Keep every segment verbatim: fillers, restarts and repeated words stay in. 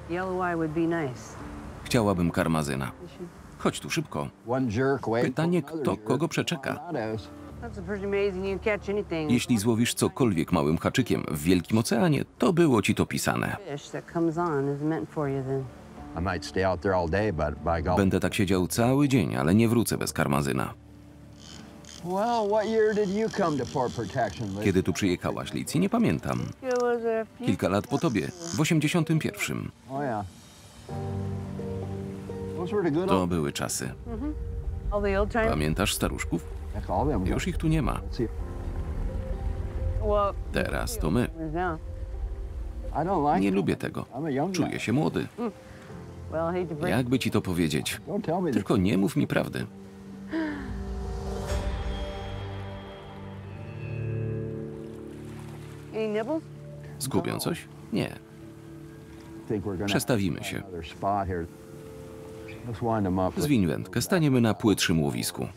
Chciałabym karmazyna. Chodź tu szybko. Pytanie, kto kogo przeczeka. Jeśli złowisz cokolwiek małym haczykiem w wielkim oceanie, to było ci to pisane. Będę tak siedział cały dzień, ale nie wrócę bez karmazyna. Kiedy tu przyjechałaś, Licji, nie pamiętam. Kilka lat po tobie, w osiemdziesiątym pierwszym. To były czasy. Pamiętasz staruszków? Już ich tu nie ma. Teraz to my. Nie lubię tego. Czuję się młody. Jakby ci to powiedzieć? Tylko nie mów mi prawdy. Zgubią coś? Nie. Przestawimy się. Zwiń wędkę, staniemy na płytszym łowisku.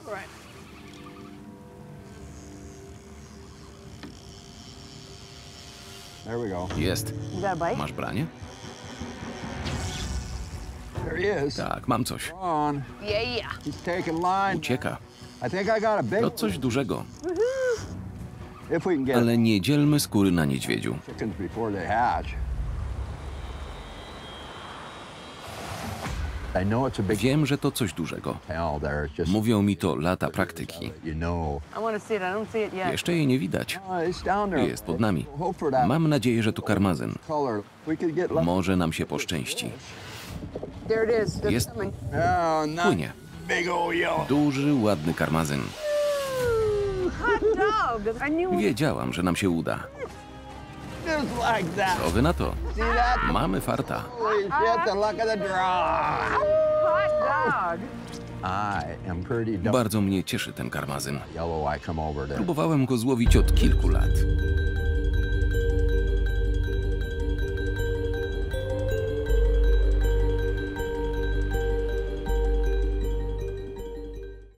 Jest. Masz branie? Tak, mam coś. Ucieka. To coś dużego. Ale nie dzielmy skóry na niedźwiedziu. Wiem, że to coś dużego. Mówią mi to lata praktyki. Jeszcze jej nie widać. Jest pod nami. Mam nadzieję, że to karmazyn. Może nam się poszczęści. Jest. Płynie. Duży, ładny karmazyn. Wiedziałam, że nam się uda. Co wy na to? Mamy farta. Bardzo mnie cieszy ten karmazyn. Próbowałem go złowić od kilku lat.